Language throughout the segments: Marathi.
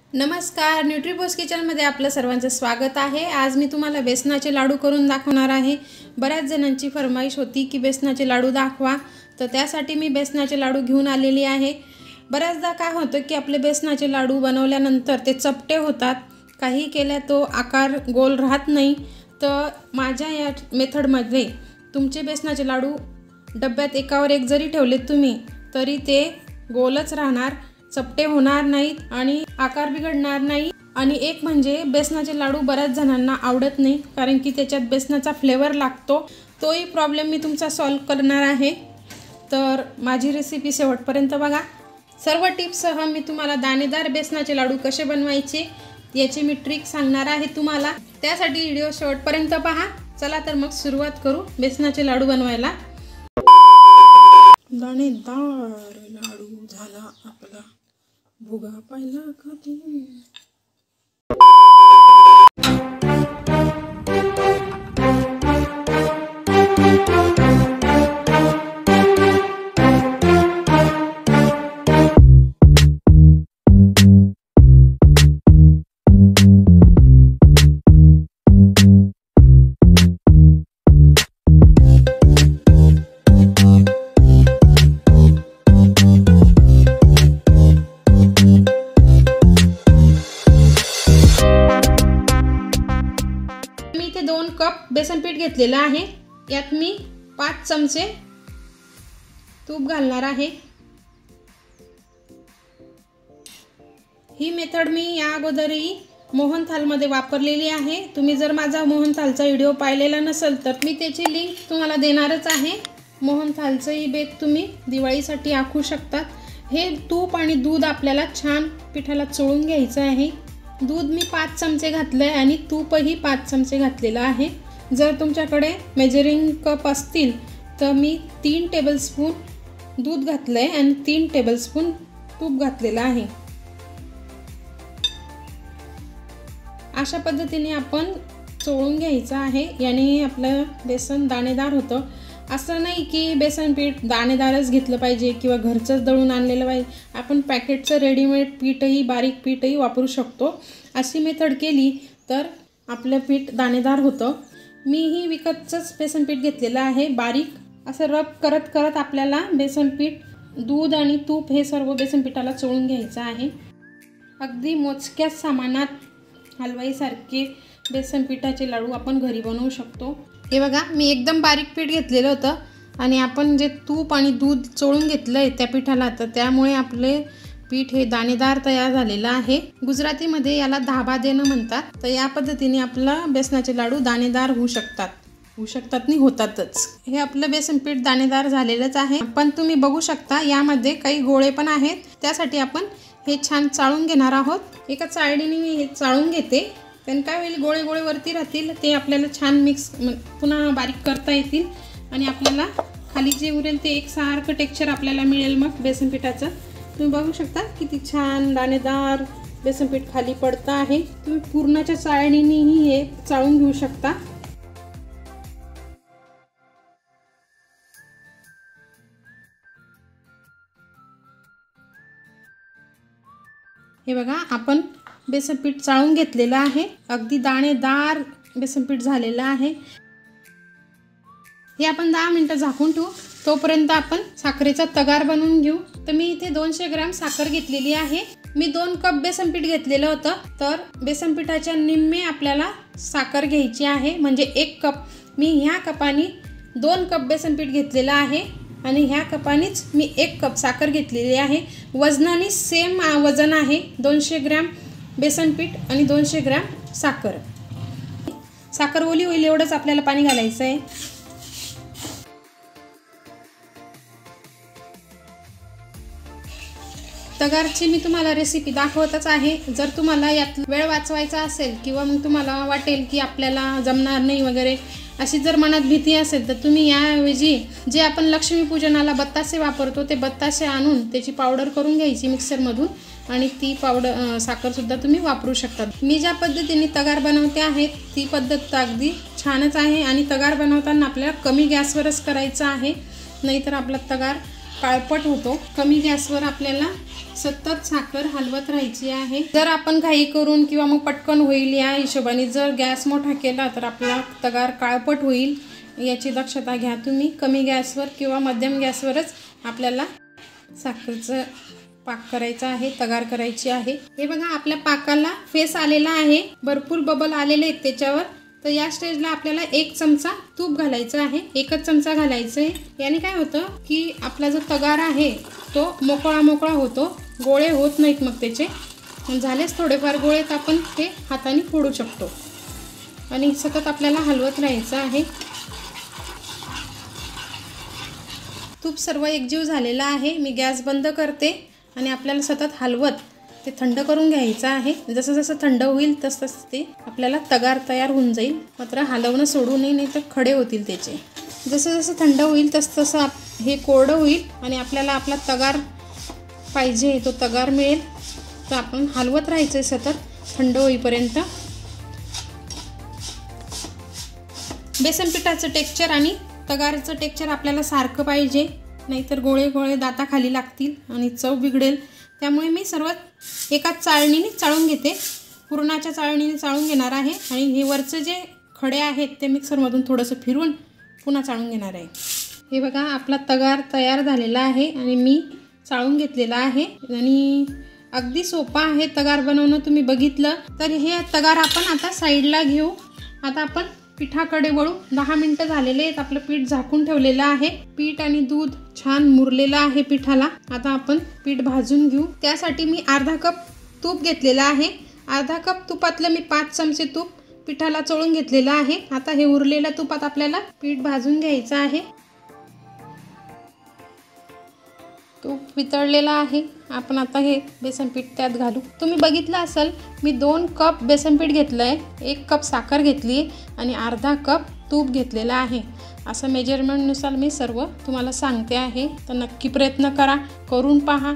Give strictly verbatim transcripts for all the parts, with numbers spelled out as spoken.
नमस्कार, न्यूट्रीबॉस किचनमध्ये आपलं सर्वांचं स्वागत आहे। आज मी तुम्हाला बेसनाचे लाडू करून दाखवणार आहे। बऱ्याच जणांची फरमाईश होती की बेसनाचे लाडू दाखवा, तर त्यासाठी मी बेसनाचे लाडू घेऊन आलेली आहे। बऱ्याचदा काय होतं की आपले बेसनाचे लाडू बनवल्यानंतर ते चपटे होतात, काही केल्या तो आकार गोल राहत नाही। तर माझ्या या मेथडमध्ये तुमचे बेसनाचे लाडू डब्यात एकावर एक जरी ठेवले तुम्ही तरी ते गोलच राहणार, चपटे होणार नाहीत आणि आकार बिघडणार नाही। आणि एक म्हणजे बेसनाचे लाडू बऱ्याच जणांना आवडत नाही, कारण की त्याच्यात बेसनाचा फ्लेवर लागतो। तोही प्रॉब्लेम मी तुमचा सॉल्व करणार आहे, तर माझी रेसिपी शेवटपर्यंत बघा। सर्व टिप्ससह मी तुम्हाला दाणेदार बेसनाचे लाडू कसे बनवायचे याची मी ट्रिक सांगणार आहे तुम्हाला, त्यासाठी व्हिडिओ शेवटपर्यंत पहा। चला तर मग सुरुवात करू बेसनाचे लाडू बनवायला। दाणेदार लाडू झाला आपला भुगा पाहिला कधी। दोन कप बेसन पीठ घेतलेला आहे, यात मी पाच चमचे तूप घालणार आहे। ही मेथड मी या अगोदरही मोहनथाल मध्ये वापरलेली आहे। तुम्ही जर माझा मोहनथालचा व्हिडिओ पाहिलेला नसेल तर मी त्याची लिंक तुम्हाला देणारच आहे। मोहनथालचंही बेत तुम्ही दिवाळीसाठी आखू शकतात। हे तूप आणि दूध आपल्याला छान पिठाला चोळून घ्यायचं आहे। दूध मी पाच चमचे घातले आणि तूपही पाच चमचे घातलेला आहे। जर तुमच्याकडे मेजरिंग कप असतील तर मी तीन टेबलस्पून दूध घातले आणि तीन टेबलस्पून तूप घातलेला आहे। अशा पद्धतीने आपण चोळून घ्यायचं आहे, याने आपलं बेसन दाणेदार होतं। असं नाही की बेसन पीठ दाणेदारच घेतलं पाहिजे किंवा घरचंच दळून आणलेलं पाहिजे, आपण पॅकेटचं रेडीमेड पीठही बारीक पीठही वापरू शकतो। अशी मेथड केली तर आपलं पीठ दाणेदार होतं। मीही विकतचंच बेसन पीठ घेतलेलं आहे, बारीक असं रब करत करत आपल्याला बेसन पीठ, दूध आणि तूप हे सर्व बेसन पिठाला चोळून घ्यायचं आहे। अगदी मोजक्या सामानात हलवाईसारखे बेसन पिठाचे लाडू आपण घरी बनवू शकतो। हे बघा, मी एकदम बारीक पीठ घेतलेलं होतं आणि आपण जे तूप आणि दूध चोळून घेतलं आहे त्या पिठाला, तर त्यामुळे आपले पीठ हे दाणेदार तयार झालेलं आहे। गुजरातीमध्ये याला धाबा देणं म्हणतात। तर या पद्धतीने आपलं बेसनाचे लाडू दाणेदार होऊ शकतात होऊ शकतात नाही होतातच। हे आपलं बेसन पीठ दाणेदार झालेलंच आहे, पण तुम्ही बघू शकता यामध्ये काही गोळे पण आहेत, त्यासाठी आपण हे छान चाळून घेणार आहोत। एका चाळणीने मी हे चाळून घेते, त्याने काय होईल, गोळे गोळे वरती राहतील, ते आपल्याला छान मिक्स पुन्हा बारीक करता येतील आणि आपल्याला खाली जे उरेल ते एक सारखं टेक्स्चर आपल्याला मिळेल मग बेसन पिठाचं। तुम्ही बघू शकता किती छान दाणेदार बेसन पीठ खाली पडतं आहे। तुम्ही पूर्णाच्या चाळणीनेही हे चाळून घेऊ शकता। हे बघा, आपण बेसन पीठ चाळून घेतलेलं आहे, अगदी दाणेदार बेसन पीठ झालेलं आहे। हे आपण दहा मिनिटं झाकून ठेवू, तोपर्यंत आपण साखरेचा तगार बनवून घेऊ। तर मी इथे दोनशे ग्रॅम साखर घेतलेली आहे। मी दोन कप बेसन पीठ घेतलेलं होतं, तर बेसन पिठाच्या निम्मे आपल्याला साखर घ्यायची आहे, म्हणजे एक कप। मी ह्या कपाने दोन कप बेसन पीठ घेतलेलं आहे आणि ह्या कपानेच मी एक कप साखर घेतलेली आहे। वजनाने सेम वजन आहे, दोनशे ग्रॅम बेसन पीठ आणि दोनशे ग्रॅम साखर। साखर ओली होईल एवढंच आपल्याला पाणी घालायचं आहे। तगारची मी तुम्हाला रेसिपी दाखवतच आहे। जर तुम्हाला यात वेळ वाचवायचा असेल किंवा मग तुम्हाला वाटेल की आपल्याला जमणार नाही वगैरे अशी जर मनात भीती असेल तर तुम्ही याऐवजी जे आपण लक्ष्मीपूजनाला बत्तासे वापरतो ते बत्तासे आणून त्याची पावडर करून घ्यायची मिक्सरमधून आणि ती पावडर साखरसुद्धा तुम्ही वापरू शकता। मी ज्या पद्धतीने तगार बनवते आहे ती पद्धत अगदी छानच आहे आणि तगार बनवताना आपल्याला कमी गॅसवरच करायचं आहे, नाहीतर आपला तगार काळपट होतो। कमी गॅसवर आपल्याला सतत साखर हलवत राहायची आहे। जर आपण घाई करून किंवा मग पटकन होईल या हिशोबाने जर गॅस मोठा केला तर आपला तगार काळपट होईल, याची दक्षता घ्या तुम्ही। कमी गॅसवर किंवा मध्यम गॅसवरच आपल्याला साखरेचं पाक करायचा आहे, तगार करायची आहे। हे बघा आपल्या पाकाला फेस आलेला आहे, भरपूर बबल आलेले आहेत त्याच्यावर। तर या स्टेजला आपल्याला एक चमचा तूप घालायचं आहे, एकच चमचा घालायचं आहे। याने काय होतं की आपला जो तगार आहे तो मोकळा मोकळा होतो, गोळे होत नाहीत मग त्याचे। झालेच थोडेफार गोळे तर आपण ते हाताने फोडू शकतो आणि सतत आपल्याला हलवत राहायचं आहे। तूप सर्व एकजीव झालेला आहे। मी गॅस बंद करते आणि आपल्याला सतत हलवत ते थंड करून घ्यायचं आहे। जसं जसं थंड होईल तसं तसं ते आपल्याला तगार तयार होऊन जाईल, मात्र हलवणं सोडू नये, नाही तर खडे होतील त्याचे। जसं जसं थंड होईल तसं तसं हे कोरडं होईल आणि आपल्याला आपला तगार पाहिजे तो तगार मिळेल। तर आपण हलवत राहायचं आहे सतत थंड होईपर्यंत। बेसन पिठाचं टेक्स्चर आणि तगारचं टेक्स्चर आपल्याला सारखं पाहिजे, नाहीतर गोळे गोळे दाताखाली लागतील आणि चव बिघडेल। त्यामुळे मी सर्वात एकाच चाळणीने चाळून घेते, पुरणाच्या चाळणीने चाळून घेणार आहे आणि हे वरचे जे खडे आहेत ते मिक्सरमधून थोडंसं फिरवून पुन्हा चाळून घेणार आहे। हे बघा आपला तगार तयार झालेला आहे आणि मी चाळून घेतलेला आहे आणि अगदी सोपा आहे तगार बनवणं। तुम्ही बघितलं तर हे तगार आपण आता साईडला घेऊ। आता आपण पिठाकडे वळू। दहा मिनिटं झालेले आहेत, आपलं पीठ झाकून ठेवलेलं आहे। पीठ आणि दूध छान मुरलेलं आहे पिठाला। आता आपण पीठ भाजून घेऊ। त्यासाठी मी अर्धा कप तूप घेतलेला आहे। अर्धा कप तुपातलं मी पाच चमचे तूप पिठाला चोळून घेतलेलं आहे। आता हे उरलेल्या तुपात आपल्याला पीठ भाजून घ्यायचं आहे। तूप वितळलेलं आहे, आपण आता हे बेसन पीठ त्यात घालू। तुम्ही बघितलं असेल मी दोन कप बेसन पीठ घेतलं आहे, एक कप साखर घेतली आहे आणि अर्धा कप तूप घेतलेला आहे। असं मेजरमेंटनुसार मी सर्व तुम्हाला सांगते आहे, तर नक्की प्रयत्न करा, करून पहा।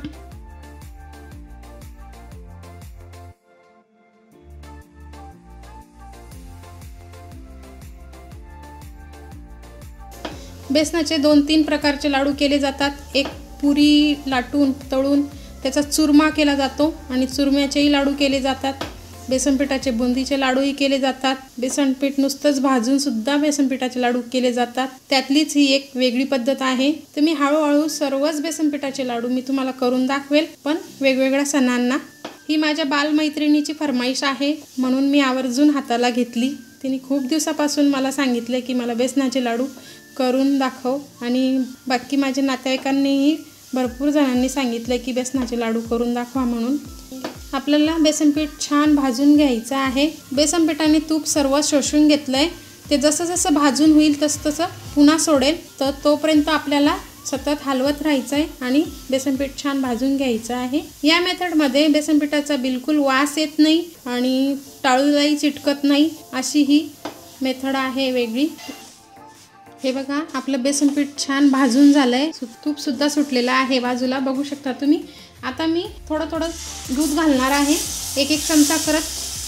बेसनाचे दोन तीन प्रकारचे लाडू केले जातात। एक पुरी लाटून तळून त्याचा चुरमा केला जातो आणि चुरम्याचेही लाडू केले जातात। बेसन पिठाचे बुंदीचे लाडूही केले जातात। बेसन पीठ नुसतंच भाजून सुद्धा बेसन पिठाचे लाडू केले जातात। त्यातलीच ही एक वेगळी पद्धत आहे। तुम्ही हळूहळू सर्वच बेसन पिठाचे लाडू मी तुम्हाला करून दाखवेल, पण वेगवेगळ्या सणांना। ही माझ्या बालमैत्रिणीची फरमाईश आहे म्हणून मी आवर्जून हाताला घेतली। तिने खूप दिवसापासून मला सांगितले की मला बेसनाचे लाडू करून दाखव आणि बाकी माझ्या नातेवाईकांनीही भरपूर जणांनी सांगितलं की बेसनाचे लाडू करून दाखवा म्हणून। आपल्याला बेसन पीठ छान भाजून घ्यायचं आहे। बेसन पिठाने तूप सर्व शोषून घेतलं आहे, ते जसं जसं भाजून होईल तसं तसं पुन्हा सोडेल, तर तोपर्यंत आपल्याला सतत हलवत राहायचं आहे आणि बेसन पीठ छान भाजून घ्यायचं आहे। या मेथडमध्ये बेसन पिठाचा बिलकुल वास येत नाही आणि टाळूलाही चिटकत नाही, अशी ही मेथड आहे वेगळी। हे बघा आपलं बेसन पीठ छान भाजून झालंय, तूप सुद्धा सुटलेलं आहे बाजूला, बघू शकता तुम्ही। आता मी थोडं थोडं दूध घालणार आहे, एक एक चमचा करत।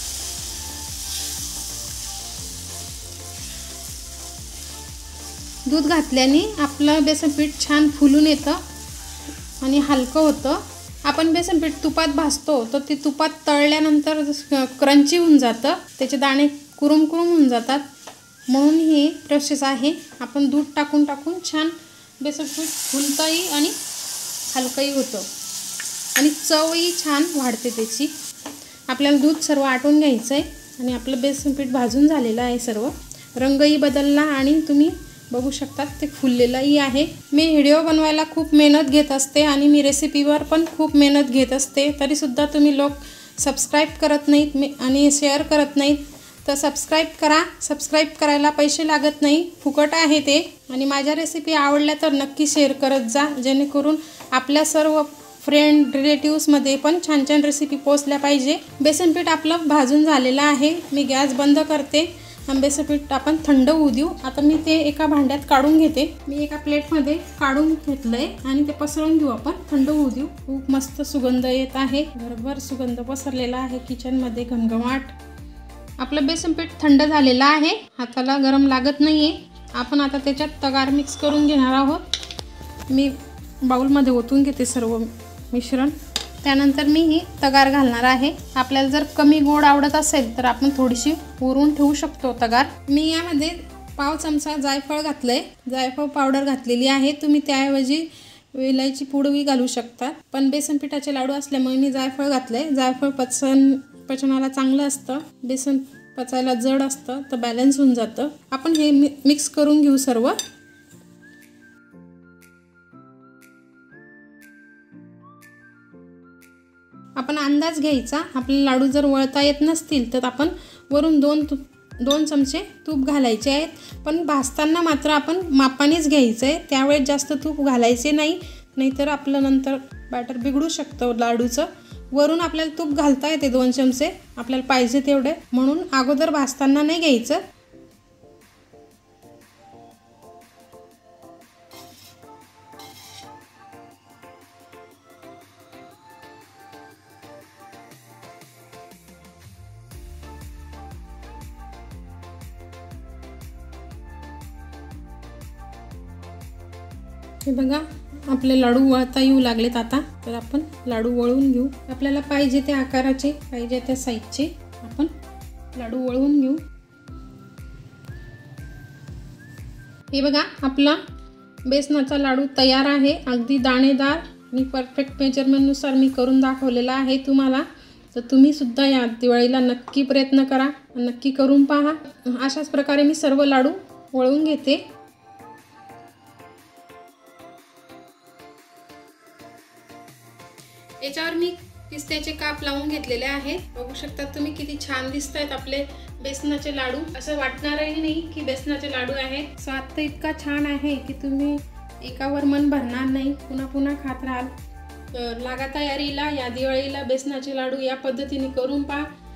दूध घातल्याने आपलं बेसन पीठ छान फुलून येतं आणि हलकं होतं। आपण बेसन पीठ तुपात भाजतो तर ते तुपात तळल्यानंतर क्रंची होऊन जातं, त्याचे दाणे कुरुम कुरुम होऊन जातात, म्हणून ही प्रोसेस आहे। आपण दूध टाकून टाकून छान बेसन पीठ फुलतंही आणि हलकंही होतं आणि चवही छान वाढते त्याची। आपल्याला दूध सर्व आटून घ्यायचं आहे आणि आपलं बेसन पीठ भाजून झालेलं आहे सर्व, रंगही बदलला आणि तुम्ही बघू शकता ते फुललेलंही आहे। मी व्हिडिओ बनवायला खूप मेहनत घेत असते आणि मी रेसिपीवर पण खूप मेहनत घेत असते, तरीसुद्धा तुम्ही लोक सबस्क्राईब करत नाहीत मी आणि शेअर करत नाहीत। तर सबस्क्राईब करा, सबस्क्राईब करायला पैसे लागत नाही, फुकट आहे ते। आणि माझ्या रेसिपी आवडल्या तर नक्की शेअर करत जा, जेणेकरून आपल्या सर्व फ्रेंड रिलेटिव्समध्ये पण छान छान रेसिपी पोचल्या पाहिजे। बेसन पीठ आपलं भाजून झालेलं आहे, मी गॅस बंद करते आणि बेसन पीठ आपण थंड होऊ देऊ। आता मी ते एका भांड्यात काढून घेते, मी एका प्लेटमध्ये काढून घेतलंय आणि ते पसरवून घेऊ आपण, थंड होऊ देऊ। खूप मस्त सुगंध येत आहे, भरभर सुगंध पसरलेला आहे किचनमध्ये, घमघमाट। आपलं बेसन पीठ थंड झालेलं आहे, हाताला गरम लागत नाहीये। आपण आता त्याच्यात तगार मिक्स करून घेणार आहोत। मी बाउलमध्ये ओतून घेते सर्व मिश्रण। त्यानंतर मी ही तगार घालणार आहे। आपल्याला जर कमी गोड आवडत असेल तर आपण थोडीशी उरून ठेवू शकतो तगार। मी यामध्ये पाव चमचा जायफळ घातलंय, जायफळ पावडर घातलेली आहे। तुम्ही त्याऐवजी वेलायची पूडही घालू शकता, पण बेसन पिठाचे लाडू असल्यामुळे मी जायफळ घातलंय। जायफळ पचन पचनाला चांगलं असतं, बेसन पचायला जड असतं तर बॅलन्स होऊन जातं। आपण हे मिक्स करून घेऊ सर्व। आपण अंदाज घ्यायचा, आपले लाडू जर वळता येत नसतील तर आपण वरून दोन तूप दोन चमचे तूप घालायचे आहेत, पण भाजताना मात्र आपण मापानेच घ्यायचं आहे। त्यावेळेस जास्त तूप घालायचे नाही, नाहीतर आपलं नंतर बॅटर बिघडू शकतं लाडूचं। वरून आपल्याला तूप घालता येते दोन चमचे आपल्याला पाहिजे तेवढे, म्हणून अगोदर भाजताना नाही घ्यायचं। हे बघा आपले लाडू वळता येऊ लागलेत आता, तर आपण लाडू वळून घेऊ। आपल्याला पाहिजे त्या आकाराचे, पाहिजे त्या साईजचे आपण लाडू वळून घेऊ। हे बघा आपला बेसनाचा लाडू तयार आहे, अगदी दाणेदार आणि परफेक्ट मेजरमेंटनुसार मी करून दाखवलेला आहे तुम्हाला। तर तुम्ही सुद्धा या दिवाळीला नक्की प्रयत्न करा, नक्की करून पहा। अशाच प्रकारे मी सर्व लाडू वळून घेते। याच्यावर मी पिस्त्याचे काप लावून घेतलेले आहेत, बघू शकता तुम्ही किती छान दिसतायत आपले बेसनाचे लाडू। असं वाटणारही नाही की बेसनाचे लाडू आहेत। स्वाद तर इतका छान आहे की तुम्ही एकावर मन भरणार नाही, पुन्हा पुन्हा खात राहाल। तर लागा तयारीला, या दिवाळीला बेसनाचे लाडू या पद्धतीने करून पहा।